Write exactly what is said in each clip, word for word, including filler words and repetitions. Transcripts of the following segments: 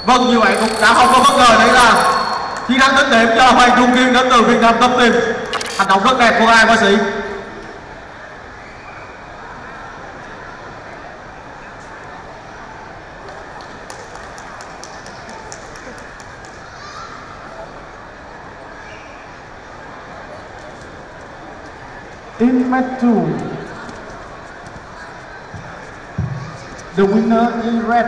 Vâng, như vậy cũng đã không có bất ngờ đấy là chiến thắng tính điểm cho Hoàng Trung Kiên đến từ Việt Nam Top Team. Hành động rất đẹp của hai võ sĩ. In match two, the winner in red,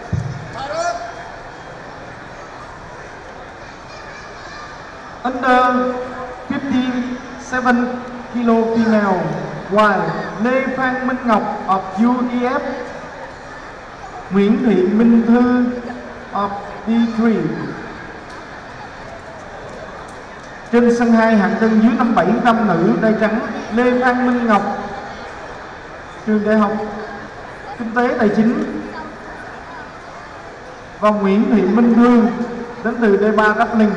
under fifty-seven kilo female, while Lê Phan Minh Ngọc of U E F, Nguyễn Thị Minh Thư of D three. Trên sân hai hạng cân dưới năm bảy năm nữ đai trắng, Lê Phan Minh Ngọc, trường đại học kinh tế tài chính, và Nguyễn Thị Minh Thư đến từ D ba Dublin.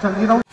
trận thi đấu